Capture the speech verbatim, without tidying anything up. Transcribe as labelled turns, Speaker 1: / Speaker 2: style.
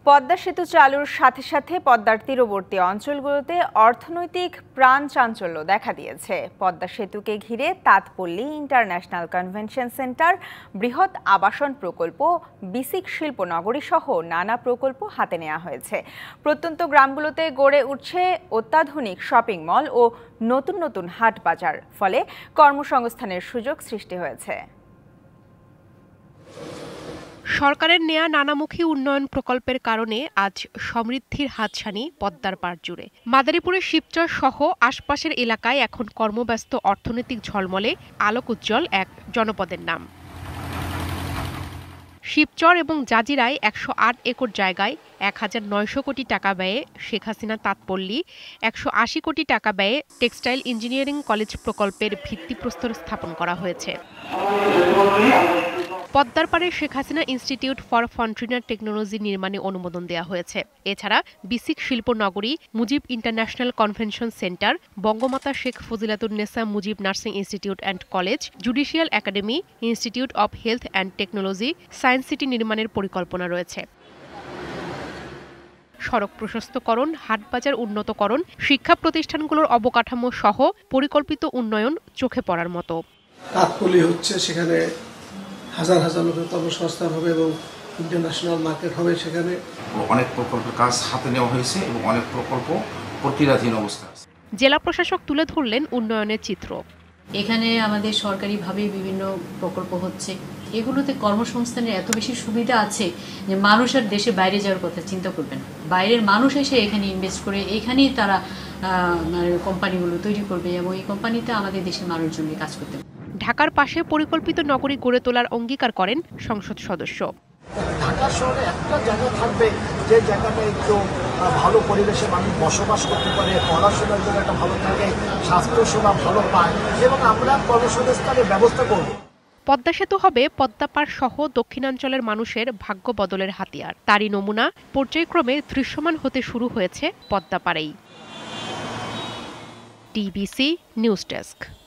Speaker 1: পদ্মা সেতু চালুর সাথে সাথে পদ্মার তীরবর্তী অঞ্চলগুলোতে অর্থনৈতিক প্রাণ চাঞ্চল্য দেখা দিয়েছে। পদ্মা সেতুকে ঘিরে তাঁতপল্লী ইন্টারন্যাশনাল কনভেনশন সেন্টার, বৃহৎ আবাসন প্রকল্প, বিসিক শিল্পনগরী সহ নানা প্রকল্প হাতে নেওয়া হয়েছে। প্রত্যন্ত গ্রামগুলোতে গড়ে উঠছে অত্যাধুনিক শপিং মল ও নতুন নতুন হাট বাজার, ফলে কর্মসংস্থানের সুযোগ সৃষ্টি হয়েছে।
Speaker 2: সরকারের নেয়া নানামুখী উন্নয়ন প্রকল্পের কারণে আজ সমৃদ্ধির হাতছানি পদ্মার পাড় জুড়ে। মাদারীপুরের শিবচর সহ আশপাশের এলাকায় এখন কর্মব্যস্ত, অর্থনৈতিক ঝলমলে, আলোক উজ্জ্বল এক জনপদের নাম। শিবচর এবং জাজিরায় একশো আট একর জায়গায় এক হাজার নয়শো কোটি টাকা ব্যয়ে শেখ হাসিনা তাঁতপল্লী, একশো আশি কোটি টাকা ব্যয়ে টেক্সটাইল ইঞ্জিনিয়ারিং কলেজ প্রকল্পের ভিত্তিপ্রস্তর স্থাপন করা হয়েছে। পদ্মার পাড়ে Sheikh Hasina institute for container technology নির্মাণে অনুমোদন দেওয়া হয়েছে। এছাড়া বিসিক শিল্পনগরী, Mujib international convention centre, Bangamata Sheikh Fazilatunnesa Mujib nursing institute and college, judicial academy, institute of health and technology, science city নির্মাণের পরিকল্পনা রয়েছে। সড়ক প্রশস্তকরণ, হাটবাজার উন্নতকরণ, শিক্ষা প্রতিষ্ঠানগুলোর অবকাঠামো সহ পরিকল্পিত উন্নয়ন চোখে পড়ার মতো।
Speaker 3: তাঁতপল্লী হচ্ছে, সেখানে হাজার হাজার লোকের কর্মসংস্থান হবে এবং ইন্টারন্যাশনাল মার্কেট হবে। সেখানে
Speaker 4: অনেক প্রকল্পের কাজ হাতে নেওয়া হয়েছে এবং অনেক প্রকল্প প্রক্রিয়াধীন অবস্থায় আছে।
Speaker 2: জেলা প্রশাসক তুলে ধরলেন উন্নয়নের চিত্র।
Speaker 5: এখানে আমাদের সরকারিভাবে বিভিন্ন প্রকল্প হচ্ছে, এগুলোতে কর্মসংস্থানের এত বেশি সুবিধা আছে যে মানুষ আর দেশে বাইরে যাওয়ার কথা চিন্তা করবে না। বাইরের মানুষ এসে এখানে ইনভেস্ট করে এখানেই তারা কোম্পানিগুলো তৈরি করবে এবং এই কোম্পানিতে আমাদের দেশের মানুষজনকে কাজ করতে হবে।
Speaker 2: ঢাকার পাশে পরিকল্পিত নগরী গড়ে তোলার অঙ্গীকার করেন সংসদ সদস্য।
Speaker 6: ঢাকা শহরে একটা জায়গা থাকবে যে জায়গাটা একটু ভালো পরিবেশে মানুষ বসবাস করতে পারে, পড়াশোনার জন্য একটা ভালো থাকে, স্বাস্থ্যসেবা ভালো পায় এবং আমরা কর্মসংস্থানের ব্যবস্থা করব।
Speaker 2: পদ্মা সেতু হবে পদ্মাপাড় সহ দক্ষিণাঞ্চলের মানুষের ভাগ্য বদলের হাতিয়ার। তারই নমুনা পর্যায়ক্রমে দৃশ্যমান হতে শুরু হয়েছে পদ্মাপাড়েই। TBC news desk.